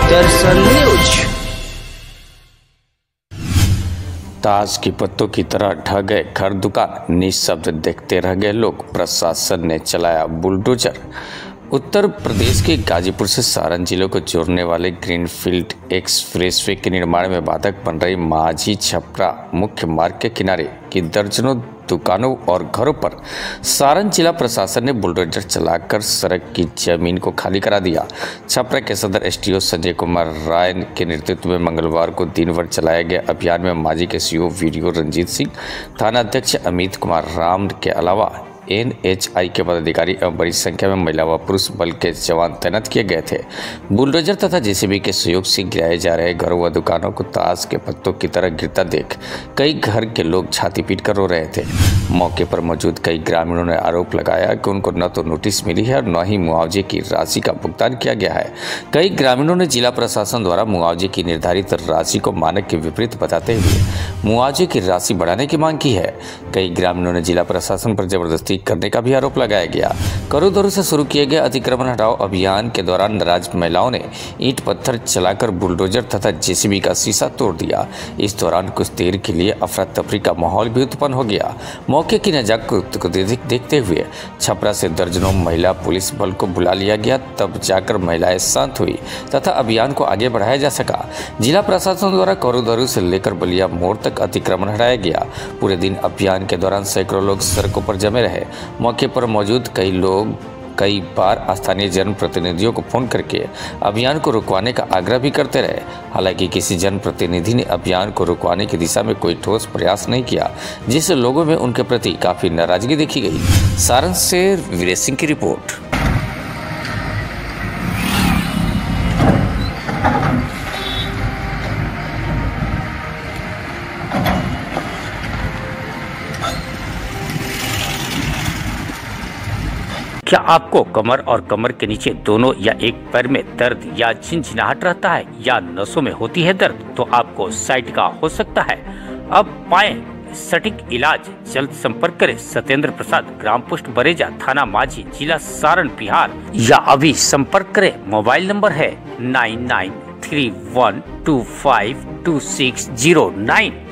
दर्शन news. ताश की पत्तों की तरह ढह गए घर दुकान, निःशब्द देखते रह गए लोग। प्रशासन ने चलाया बुलडोजर। उत्तर प्रदेश के गाजीपुर से सारण जिलों को जोड़ने वाले ग्रीनफील्ड एक्सप्रेसवे के निर्माण में बाधक बन रही माझी छपरा मुख्य मार्ग के किनारे की दर्जनों दुकानों और घरों पर सारण जिला प्रशासन ने बुलडोजर चलाकर सड़क की जमीन को खाली करा दिया। छपरा के सदर एसडीओ संजय कुमार राय के नेतृत्व में मंगलवार को दिन भर चलाए गए अभियान में माझी के सीओ वीडियो रंजीत सिंह, थाना अध्यक्ष अमित कुमार राम के अलावा एनएचआई के पदाधिकारी एवं बड़ी संख्या में महिला व पुरुष बल के जवान तैनात किए गए थे। बुलडोजर तथा जेसीबी के सहयोग से गिराए जा रहे घरों व दुकानों को ताश के पत्तों की तरह गिरता देख कई घर के लोग छाती पीट कर रो रहे थे। मौके पर मौजूद कई ग्रामीणों ने आरोप लगाया कि उनको न तो नोटिस मिली है और न ही मुआवजे की राशि का भुगतान किया गया है। कई ग्रामीणों ने जिला प्रशासन द्वारा मुआवजे की निर्धारित राशि को मानक के विपरीत बताते हुए मुआवजे की राशि बढ़ाने की मांग की है। कई ग्रामीणों ने जिला प्रशासन पर जबरदस्ती करने का भी आरोप लगाया गया। करोदरू से शुरू किए गए अतिक्रमण हटाओ अभियान के दौरान नाराज महिलाओं ने ईंट पत्थर चलाकर बुलडोजर तथा जेसीबी का शीशा तोड़ दिया। इस दौरान कुछ देर के लिए अफरा तफरी का माहौल भी उत्पन्न हो गया। मौके की नजाकत को देखते हुए छपरा से दर्जनों महिला पुलिस बल को बुला लिया गया, तब जाकर महिलाएं शांत हुई तथा अभियान को आगे बढ़ाया जा सका। जिला प्रशासन द्वारा करोदरू से लेकर बलिया मोड़ तक अतिक्रमण हटाया गया। पूरे दिन अभियान के दौरान सैकड़ों लोग सड़कों पर जमे रहे। मौके पर मौजूद कई लोग कई बार स्थानीय जनप्रतिनिधियों को फोन करके अभियान को रुकवाने का आग्रह भी करते रहे। हालांकि किसी जनप्रतिनिधि ने अभियान को रुकवाने की दिशा में कोई ठोस प्रयास नहीं किया, जिससे लोगों में उनके प्रति काफी नाराजगी देखी गई। सारण से वीरेश सिंह की रिपोर्ट। क्या आपको कमर और कमर के नीचे दोनों या एक पैर में दर्द या झिनझिनाहट रहता है या नसों में होती है दर्द, तो आपको साइटिका हो सकता है। अब पाएं सटीक इलाज। जल्द संपर्क करें सत्येंद्र प्रसाद, ग्राम पोस्ट बरेजा, थाना माझी, जिला सारण, बिहार, या अभी संपर्क करें। मोबाइल नंबर है 9931252609।